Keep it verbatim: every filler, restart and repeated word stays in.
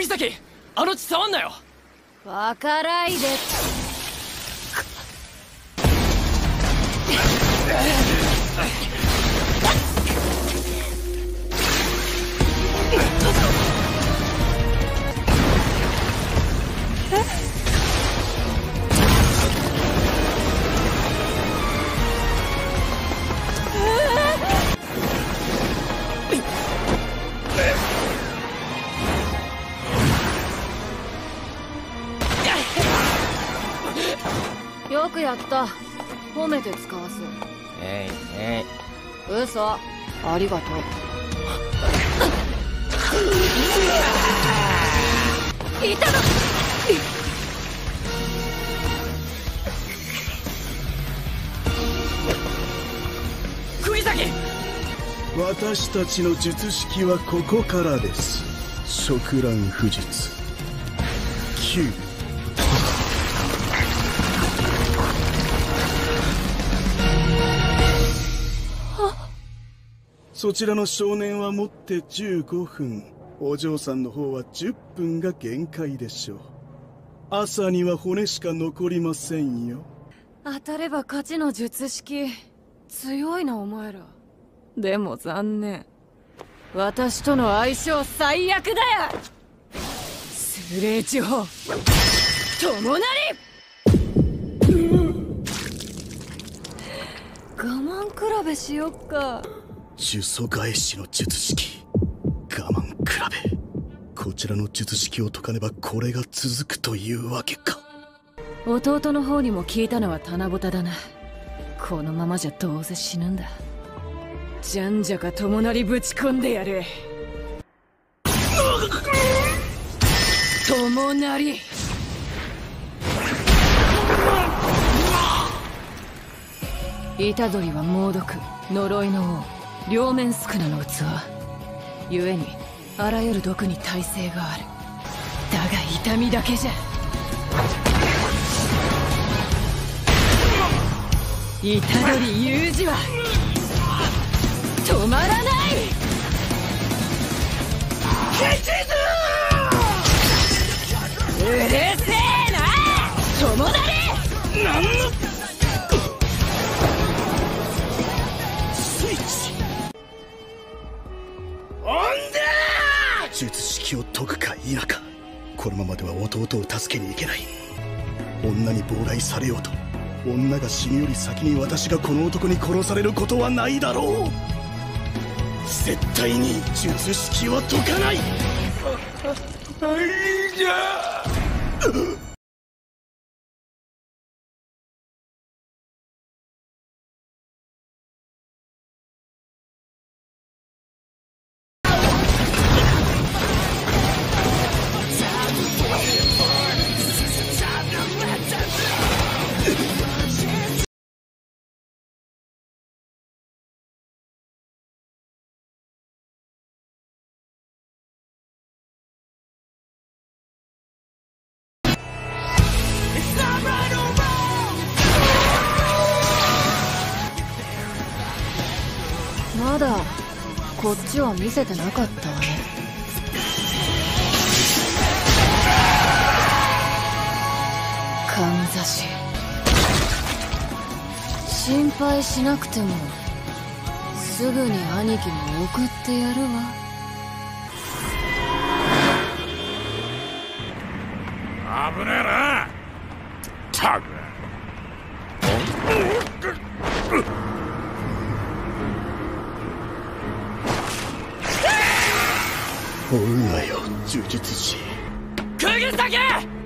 釘崎、あの血触んなよ。 わからいで。よくやった。褒めて使わす。 えいえい。嘘。ありがとう。いたの。 釘崎、 私たちの術式はここからです。触乱不術きゅう。そちらの少年は持ってじゅうごふん、お嬢さんの方はじゅっぷんが限界でしょう。朝には骨しか残りませんよ。 当たれば勝ちの術式。強いなお前ら。でも残念、私との相性最悪だよ。スレ地方友なり、我慢比べしよっか。 呪詛返しの術式、我慢比べ。こちらの術式を解かねばこれが続くというわけか。 弟の方にも聞いたのは棚ぼただな。このままじゃどうせ死ぬんだ。じゃんじゃか友なりぶち込んでやる。友なり、虎杖は猛毒、呪いの王、両面宿儺の器。故にあらゆる毒に耐性がある。だが痛みだけじゃ。虎杖裕二は止まらない。うるせえな友なり。なんの術式を解くか否か、このままでは弟を助けに行けない。女に妨害されようと、女が死ぬより先に私がこの男に殺されることはないだろう。絶対に術式は解かない。 まだこっちは見せてなかったわね。かんざし、心配しなくてもすぐに兄貴も送ってやるわ。 危ねえな。ったく。 おるなよ呪術師。 釘崎！